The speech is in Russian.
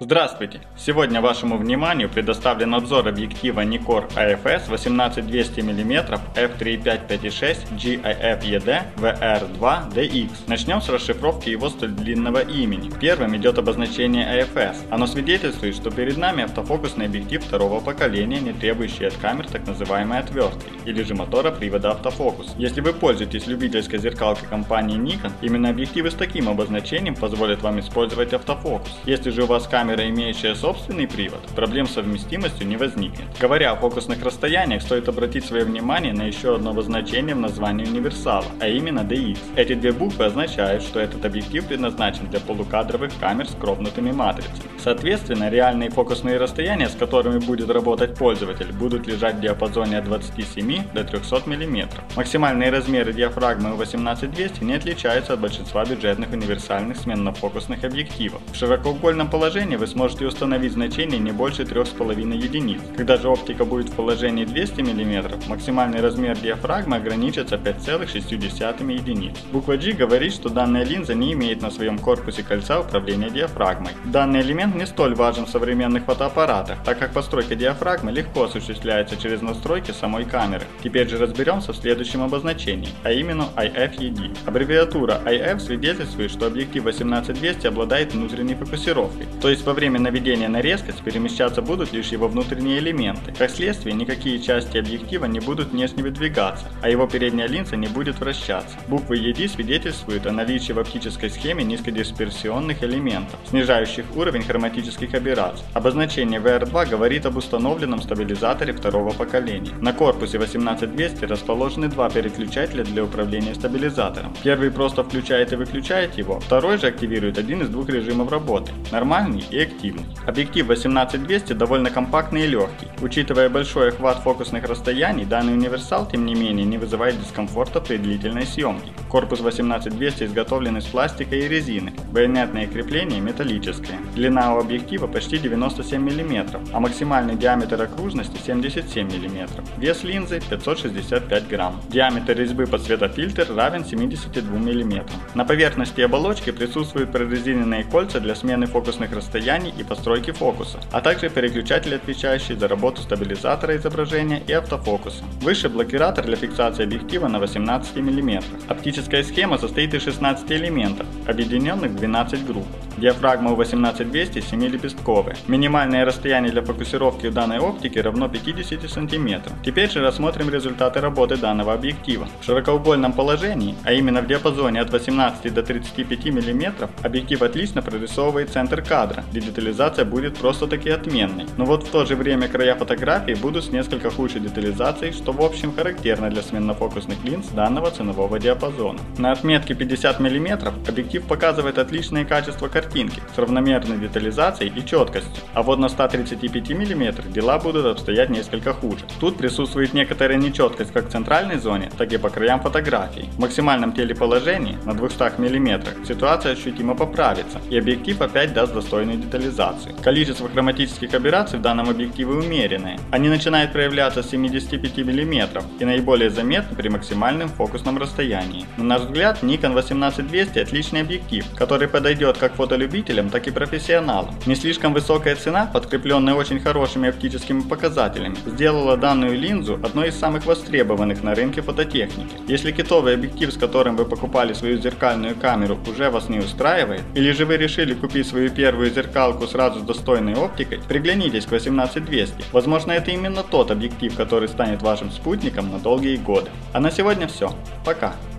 Здравствуйте! Сегодня вашему вниманию предоставлен обзор объектива Nikkor AFS 18200 мм f3.5-5.6 GIF-ED VR2DX. Начнем с расшифровки его столь длинного имени. Первым идет обозначение AFS. Оно свидетельствует, что перед нами автофокусный объектив второго поколения, не требующий от камер так называемой отвертки, или же мотора привода автофокус. Если вы пользуетесь любительской зеркалкой компании Nikon, именно объективы с таким обозначением позволят вам использовать автофокус. Если же у вас камера, имеющая собственный привод, проблем с совместимостью не возникнет. Говоря о фокусных расстояниях, стоит обратить свое внимание на еще одно обозначение в названии универсала, а именно DX. Эти две буквы означают, что этот объектив предназначен для полукадровых камер с кропнутыми матрицами. Соответственно, реальные фокусные расстояния, с которыми будет работать пользователь, будут лежать в диапазоне от 27 до 300 мм. Максимальные размеры диафрагмы у 18200 не отличаются от большинства бюджетных универсальных сменно-фокусных объективов. В широкоугольном положении вы сможете установить значение не больше 3,5 единиц. Когда же оптика будет в положении 200 мм, максимальный размер диафрагмы ограничится 5,6 единиц. Буква G говорит, что данная линза не имеет на своем корпусе кольца управления диафрагмой. Данный элемент не столь важен в современных фотоаппаратах, так как постройка диафрагмы легко осуществляется через настройки самой камеры. Теперь же разберемся в следующем обозначении, а именно IF-ED. Аббревиатура IF свидетельствует, что объектив 18200 обладает внутренней фокусировкой, то есть во время наведения на резкость перемещаться будут лишь его внутренние элементы. Как следствие, никакие части объектива не будут внешне выдвигаться, а его передняя линза не будет вращаться. Буквы ED свидетельствуют о наличии в оптической схеме низкодисперсионных элементов, снижающих уровень хроматических аберраций. Обозначение VR2 говорит об установленном стабилизаторе второго поколения. На корпусе 18200 расположены два переключателя для управления стабилизатором. Первый просто включает и выключает его, второй же активирует один из двух режимов работы – нормальный и активный. Объектив 18200 довольно компактный и легкий. Учитывая большой охват фокусных расстояний, данный универсал, тем не менее, не вызывает дискомфорта при длительной съемке. Корпус 18200 изготовлен из пластика и резины, байонетное крепление металлическое. Длина у объектива почти 97 мм, а максимальный диаметр окружности 77 мм. Вес линзы 565 грамм. Диаметр резьбы под светофильтр равен 72 мм. На поверхности оболочки присутствуют прорезиненные кольца для смены фокусных расстояний и постройки фокуса, а также переключатель, отвечающий за работу стабилизатора изображения и автофокуса. Выше блокиратор для фиксации объектива на 18 мм. Оптическая схема состоит из 16 элементов, объединенных в 12 групп. Диафрагма у 18200 7-лепестковая. Минимальное расстояние для фокусировки у данной оптики равно 50 см. Теперь же рассмотрим результаты работы данного объектива. В широкоугольном положении, а именно в диапазоне от 18 до 35 мм, объектив отлично прорисовывает центр кадра, где детализация будет просто-таки отменной. Но вот в то же время края фотографии будут с несколько худшей детализацией, что в общем характерно для сменно-фокусных линз данного ценового диапазона. На отметке 50 мм объектив показывает отличное качество картинки с равномерной детализацией и четкостью, а вот на 135 мм дела будут обстоять несколько хуже. Тут присутствует некоторая нечеткость как в центральной зоне, так и по краям фотографии. В максимальном телеположении на 200 мм ситуация ощутимо поправится, и объектив опять даст достойную детализацию. Количество хроматических аберраций в данном объективе умеренное. Они начинают проявляться с 75 мм и наиболее заметны при максимальном фокусном расстоянии. На наш взгляд, Nikon 18200 отличный объектив, который подойдет как фотолюбителям, так и профессионалам. Не слишком высокая цена, подкрепленная очень хорошими оптическими показателями, сделала данную линзу одной из самых востребованных на рынке фототехники. Если китовый объектив, с которым вы покупали свою зеркальную камеру, уже вас не устраивает, или же вы решили купить свою первую зеркалку сразу с достойной оптикой, приглянитесь к 18200. Возможно, это именно тот объектив, который станет вашим спутником на долгие годы. А на сегодня все. Пока!